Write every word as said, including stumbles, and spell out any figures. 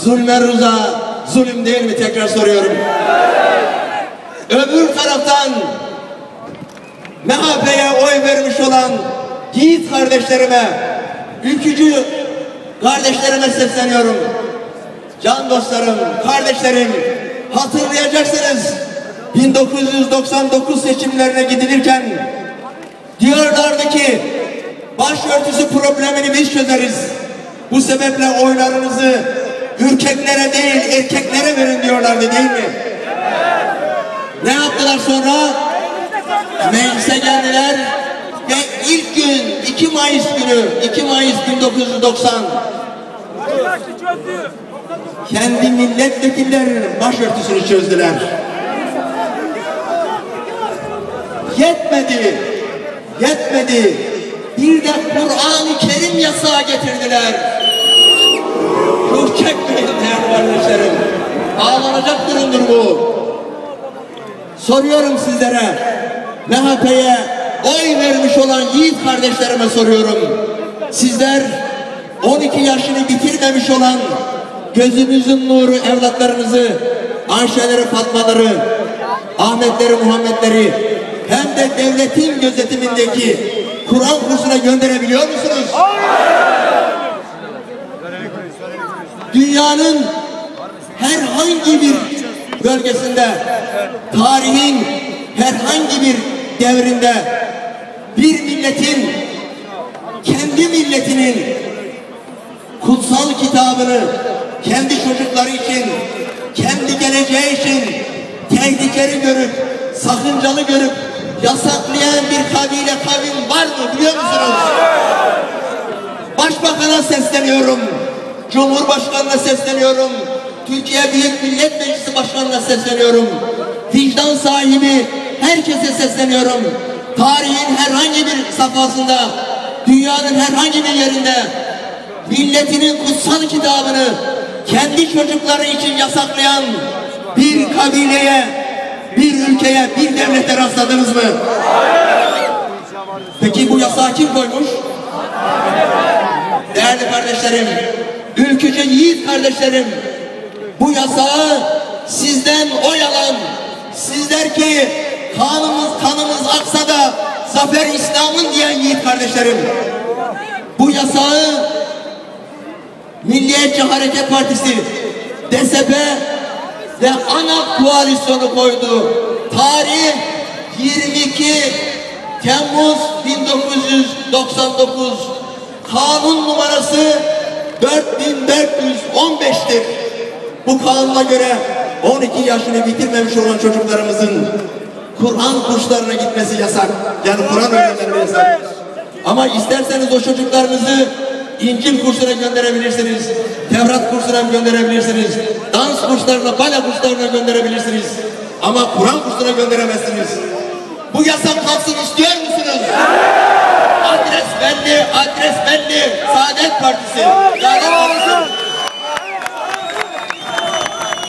zulme rıza zulüm değil mi? Tekrar soruyorum. Öbür taraftan M H P'ye oy vermiş olan yiğit kardeşlerime, ülkücü kardeşlerime sesleniyorum. Can dostlarım, kardeşlerim, hatırlayacaksınız bin dokuz yüz doksan dokuz seçimlerine gidilirken diyorlardı ki başörtüsü problemini biz çözeriz. Bu sebeple oylarınızı ürkeklere değil erkeklere verin diyorlardı, değil mi? Ne yaptılar sonra? Meclise geldiler ve ilk gün iki Mayıs günü, iki Mayıs bin dokuz yüz doksan kendi milletvekillerinin başörtüsünü çözdüler. Yetmedi, yetmedi. Bir de Kur'an-ı Kerim yasağı getirdiler. Ruh çekmeyin değerli kardeşlerim. Ağlanacak durumdur bu. Soruyorum sizlere, M H P'ye oy vermiş olan yiğit kardeşlerime soruyorum. Sizler on iki yaşını bitirmemiş olan gözünüzün nuru evlatlarınızı, Ayşeleri, Fatmaları, Ahmetleri, Muhammedleri hem de devletin gözetimindeki Kur'an kursuna gönderebiliyor musunuz? Dünyanın herhangi bir bölgesinde, tarihin herhangi bir devrinde bir milletin kendi milletinin kutsal kitabını kendi çocukları için, kendi geleceği için tehlikeli görüp, sakıncalı görüp yasaklayan bir kabile kavim var mı biliyor musunuz? Başbakan'a sesleniyorum, Cumhurbaşkanı'na sesleniyorum, Türkiye Büyük Millet Meclisi Başkanı'na sesleniyorum, vicdan sahibi herkese sesleniyorum. Tarihin herhangi bir safhasında, dünyanın herhangi bir yerinde milletinin kutsal kitabını kendi çocukları için yasaklayan bir kabileye, bir ülkeye, bir devlete rastladınız mı? Peki bu yasağı kim koymuş? Değerli kardeşlerim, ülkücü yiğit kardeşlerim, bu yasağı sizden oy alan, sizler ki kanımız kanımız aksa da zafer İslam'ın diyen yiğit kardeşlerim, bu yasağı Milliyetçi Hareket Partisi, D S P ve ANAP koalisyonu koydu. Tarih yirmi iki Temmuz bin dokuz yüz doksan dokuz, kanun numarası dört bin dört yüz on beş'tir. Bu kanuna göre on iki yaşını bitirmemiş olan çocuklarımızın Kur'an kurslarına gitmesi yasak. Yani Kur'an öğrenmeleri yasak. Ama isterseniz o çocuklarınızı İncil kursuna gönderebilirsiniz, Tevrat kursuna gönderebilirsiniz, dans kurslarına, bale kurslarına gönderebilirsiniz. Ama Kur'an kursuna gönderemezsiniz. Bu yasak kalksın istiyor musunuz? Adres belli, adres belli. Saadet Partisi.